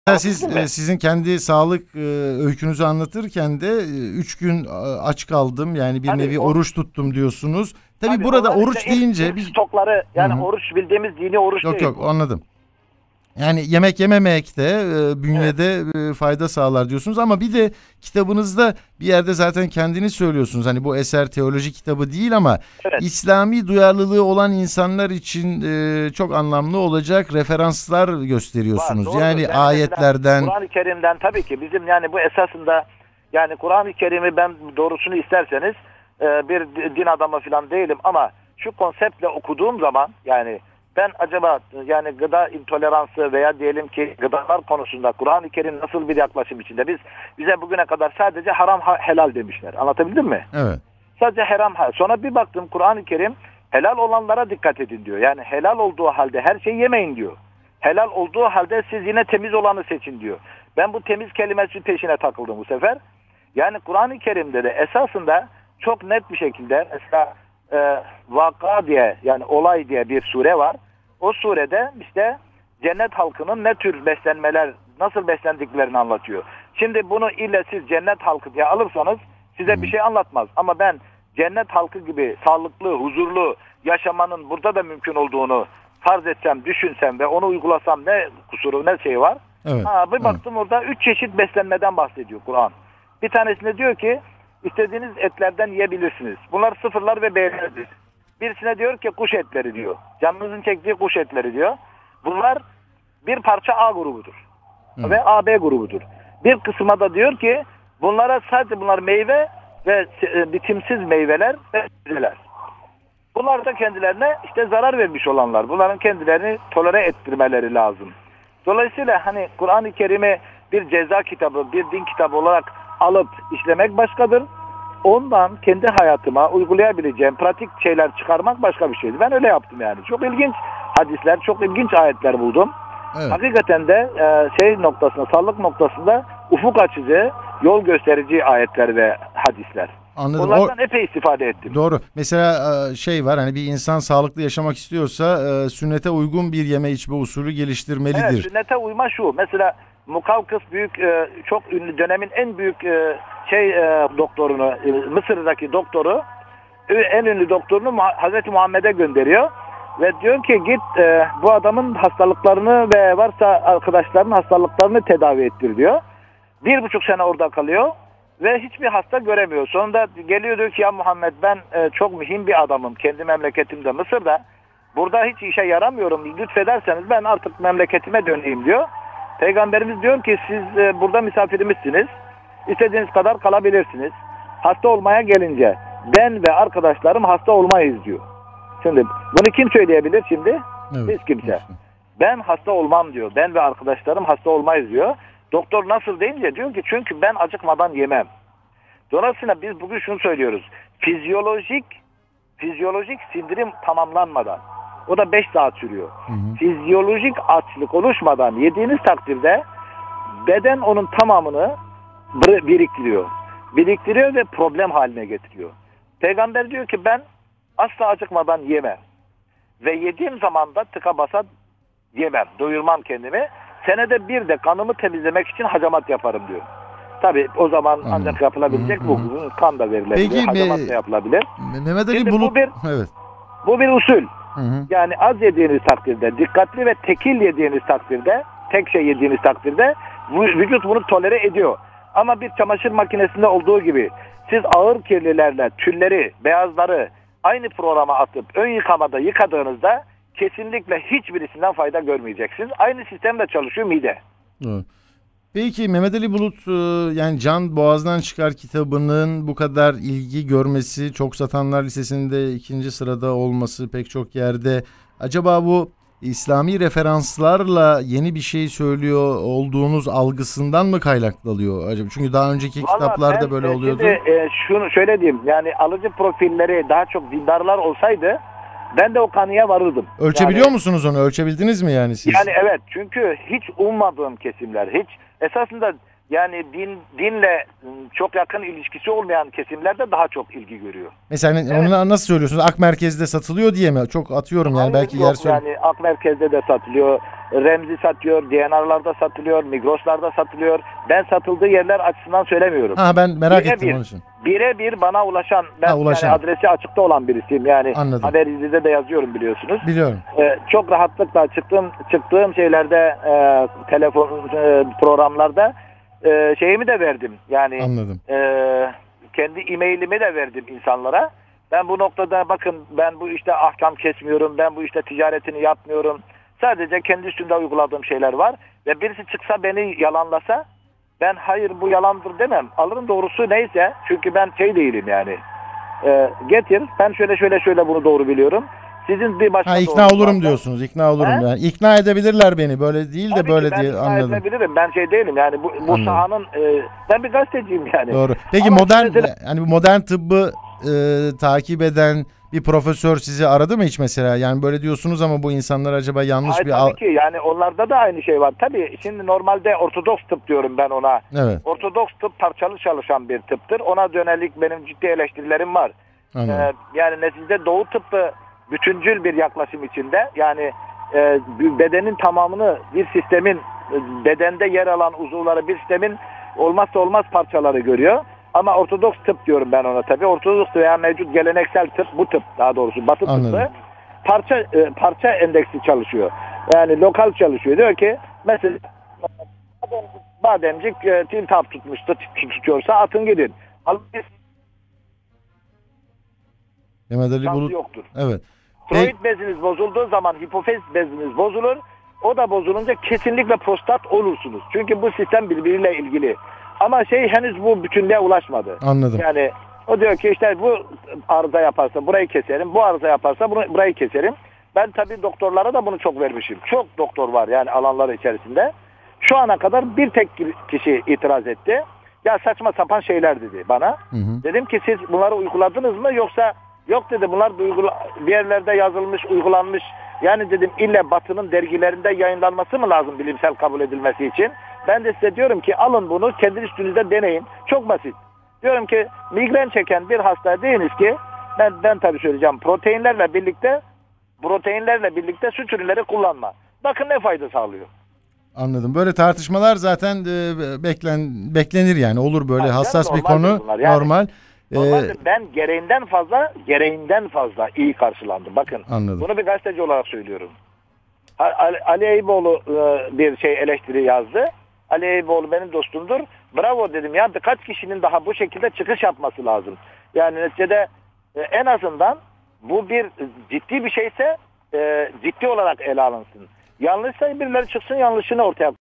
Siz Anlatabildim mi? sizin kendi sağlık öykünüzü anlatırken de 3 gün aç kaldım, yani bir Tabii nevi oruç tuttum diyorsunuz. Tabii tabii burada onlar işte oruç deyince ilk stokları, Hı yani hı. oruç bildiğimiz dini oruç Yok değil yok, bu. anladım. Yani yemek yememek de Evet, bünyede fayda sağlar diyorsunuz, ama bir de kitabınızda bir yerde zaten kendiniz söylüyorsunuz. Hani bu eser teoloji kitabı değil ama evet. İslami duyarlılığı olan insanlar için çok anlamlı olacak referanslar Var, gösteriyorsunuz. doğrudur. Yani Yani mesela ayetlerden. Kur'an-ı Kerim'den tabii ki bizim, yani bu esasında, yani Kur'an-ı Kerim'i, ben doğrusunu isterseniz bir din adamı falan değilim ama şu konseptle okuduğum zaman, yani ben acaba yani gıda intoleransı veya diyelim ki gıdalar konusunda Kur'an-ı Kerim nasıl bir yaklaşım içinde? Bize bugüne kadar sadece haram helal demişler. Anlatabildim mi? Evet. Sadece haram helal. Sonra bir baktım Kur'an-ı Kerim helal olanlara dikkat edin diyor. Yani helal olduğu halde her şeyi yemeyin diyor. Helal olduğu halde siz yine temiz olanı seçin diyor. Ben bu temiz kelimesi peşine takıldım bu sefer. Yani Kur'an-ı Kerim'de de esasında çok net bir şekilde, mesela Vaka diye, yani olay diye bir sure var. O surede işte cennet halkının ne tür beslenmeler, nasıl beslendiklerini anlatıyor. Şimdi bunu ille siz cennet halkı diye alırsanız size bir şey anlatmaz. Ama ben cennet halkı gibi sağlıklı, huzurlu yaşamanın burada da mümkün olduğunu farz etsem, düşünsem ve onu uygulasam ne kusuru, ne şey var? Evet. Bir baktım orada 3 çeşit beslenmeden bahsediyor Kur'an. Bir tanesinde diyor ki istediğiniz etlerden yiyebilirsiniz. Bunlar sıfırlar ve B'lerdir. Birisine diyor ki kuş etleri diyor. Canınızın çektiği kuş etleri diyor. Bunlar bir parça A grubudur. Ve AB grubudur. Bir kısma da diyor ki bunlar meyve ve bitimsiz meyveler ve sebzeler. Bunlar da kendilerine işte zarar vermiş olanlar. Bunların kendilerini tolere ettirmeleri lazım. Dolayısıyla hani Kur'an-ı Kerim'i bir ceza kitabı, bir din kitabı olarak alıp işlemek başkadır. Ondan kendi hayatıma uygulayabileceğim pratik şeyler çıkarmak başka bir şeydi. Ben öyle yaptım yani. Çok ilginç hadisler, çok ilginç ayetler buldum. Evet. Hakikaten de sağlık noktasında ufuk açıcı, yol gösterici ayetler ve hadisler. Anladım. Onlardan epey istifade ettim. Doğru. Mesela var, hani bir insan sağlıklı yaşamak istiyorsa sünnete uygun bir yeme içme usulü Evet, geliştirmelidir. sünnete uyma şu. Mesela Mukavkıs büyük, çok ünlü dönemin en büyük doktorunu, Mısır'daki doktoru, en ünlü doktorunu Hazreti Muhammed'e gönderiyor. Ve diyor ki git bu adamın hastalıklarını ve varsa arkadaşlarının hastalıklarını tedavi ettir diyor. 1,5 sene orada kalıyor ve hiçbir hasta göremiyor. Sonunda geliyor diyor ki ya Muhammed, ben çok mühim bir adamım. Kendi memleketimde Mısır'da. Burada hiç işe yaramıyorum. Lütfederseniz ben artık memleketime döneyim diyor. Peygamberimiz diyor ki siz burada misafirimizsiniz. İstediğiniz kadar kalabilirsiniz. Hasta olmaya gelince ben ve arkadaşlarım hasta olmayız diyor. Şimdi bunu kim söyleyebilir şimdi? Evet. Hiç kimse. Ben hasta olmam diyor. Ben ve arkadaşlarım hasta olmayız diyor. Doktor nasıl deyince diyor ki çünkü ben acıkmadan yemem. Dolayısıyla biz bugün şunu söylüyoruz. Fizyolojik sindirim tamamlanmadan, o da 5 saat sürüyor. Fizyolojik açlık oluşmadan yediğiniz takdirde beden onun tamamını biriktiriyor. Biriktiriyor ve problem haline getiriyor. Peygamber diyor ki ben asla acıkmadan yemem. Ve yediğim zaman da tıka basa yemem. Doyurmam kendimi. Senede bir de kanımı temizlemek için hacamat yaparım diyor. Tabii o zaman ancak yapılabilecek bu. Kan da verilebilir. Peki, hacamat da yapılabilir. Mehmet Ali Şimdi Bulut. Evet. bu bir usul. Yani az yediğiniz takdirde, dikkatli ve tekil yediğiniz takdirde, tek şey yediğiniz takdirde vücut bunu tolere ediyor. Ama bir çamaşır makinesinde olduğu gibi siz ağır kirlilerle tülleri, beyazları aynı programa atıp ön yıkamada yıkadığınızda kesinlikle hiçbirisinden fayda görmeyeceksiniz. Aynı sistemle çalışıyor mide. Evet. Peki Mehmet Ali Bulut, yani Can Boğaz'dan Çıkar kitabının bu kadar ilgi görmesi, Çok Satanlar Listesi'nde 2. sırada olması pek çok yerde, acaba bu İslami referanslarla yeni bir şey söylüyor olduğunuz algısından mı kaynaklanıyor acaba? Çünkü daha önceki kitaplarda böyle oluyordu. Şimdi şunu şöyle diyeyim, yani alıcı profilleri daha çok dindarlar olsaydı ben de o kanıya varırdım. Ölçebiliyor musunuz onu? Ölçebildiniz mi yani siz? Yani evet, çünkü hiç ummadığım kesimler, hiç esasında yani dinle çok yakın ilişkisi olmayan kesimlerde daha çok ilgi görüyor. Mesela onu nasıl söylüyorsunuz? Ak Merkez'de satılıyor diye mi? Çok atıyorum yani, Hayır, belki yok, yer söyle. yani Ak Merkez'de de satılıyor. Remzi satıyor, DNR'larda satılıyor, Migros'larda satılıyor. Ben satıldığı yerler açısından söylemiyorum. Ha, ben merak ettim onun için. Birebir bana ulaşan, ben ulaşan. yani adresi açıkta olan birisiyim. Yani Anladım. Haber İzli'de de yazıyorum, biliyorsunuz. Biliyorum. Çok rahatlıkla çıktığım şeylerde, telefon programlarda şeyimi de verdim. Yani Anladım. kendi e-mailimi de verdim insanlara. Ben bu noktada bakın, ben bu işte ahkam kesmiyorum, ben bu işte ticaretini yapmıyorum. Sadece kendi üstünde uyguladığım şeyler var. Ve birisi çıksa beni yalanlasa, ben hayır bu yalandır demem. Alırım doğrusu neyse. Çünkü ben şey değilim yani. Getir, ben şöyle bunu doğru biliyorum. Sizin bir başka ikna olurum varsa, diyorsunuz. İkna olurum yani. İkna edebilirler beni. Böyle değil de tabii böyle ki ben diye ikna anladım. edebilirim. Ben şey değilim yani, bu sahanın ben bir gazeteciyim yani. Doğru. Peki Ama hani bu modern tıbbı takip eden bir profesör sizi aradı mı hiç mesela? Yani böyle diyorsunuz ama bu insanlar acaba yanlış hayır, tabii ki yani onlarda da aynı şey var. Tabii şimdi normalde ortodoks tıp diyorum ben ona. Evet. Ortodoks tıp parçalı çalışan bir tıptır. Ona dönelik benim ciddi eleştirilerim var. Yani neticede Doğu tıbbı bütüncül bir yaklaşım içinde. Yani bedenin tamamını bir sistemin, bedende yer alan uzuvları bir sistemin olmazsa olmaz parçaları görüyor. Ama Ortodoks tıp diyorum ben ona tabii. Ortodoks veya mevcut geleneksel tıp, bu tıp daha doğrusu Batı tıbbı parça endeksi çalışıyor. Yani lokal çalışıyor. Diyor ki mesela bademcik iltihap tutuyorsa atın gidin. Mehmet Ali Bulut Yoktur. Evet. Tiroid beziniz bozulduğu zaman hipofiz beziniz bozulur. O da bozulunca kesinlikle prostat olursunuz. Çünkü bu sistem birbiriyle ilgili. Ama henüz bu bütünlüğe ulaşmadı. Anladım. Yani o diyor ki işte bu arıza yaparsa burayı keserim, bu arıza yaparsa burayı keserim. Ben tabii doktorlara da bunu çok vermişim. Çok doktor var yani alanlar içerisinde. Şu ana kadar bir tek kişi itiraz etti. Ya saçma sapan şeyler dedi bana. Dedim ki siz bunları uyguladınız mı, yoksa yok dedi, bunlar bir yerlerde yazılmış, uygulanmış. Yani dedim illa Batı'nın dergilerinde yayınlanması mı lazım bilimsel kabul edilmesi için? Ben de size diyorum ki alın bunu kendi üstünüzde deneyin. Çok basit. Diyorum ki migren çeken bir hasta deyiniz ki ben tabii söyleyeceğim, proteinlerle birlikte süt ürünleri kullanma. Bakın ne fayda sağlıyor. Anladım. Böyle tartışmalar zaten beklenir yani. Olur böyle hassas bir konu. Yani, normal. Normalde ben gereğinden fazla iyi karşılandım. Bakın. Anladım. Bunu bir gazeteci olarak söylüyorum. Ali Eyüboğlu bir eleştiri yazdı. Ali Eyüboğlu benim dostumdur. Bravo dedim ya, birkaç kişinin daha bu şekilde çıkış yapması lazım. Yani neticede en azından bu bir ciddi bir şeyse ciddi olarak ele alınsın. Yanlışsa birileri çıksın yanlışını ortaya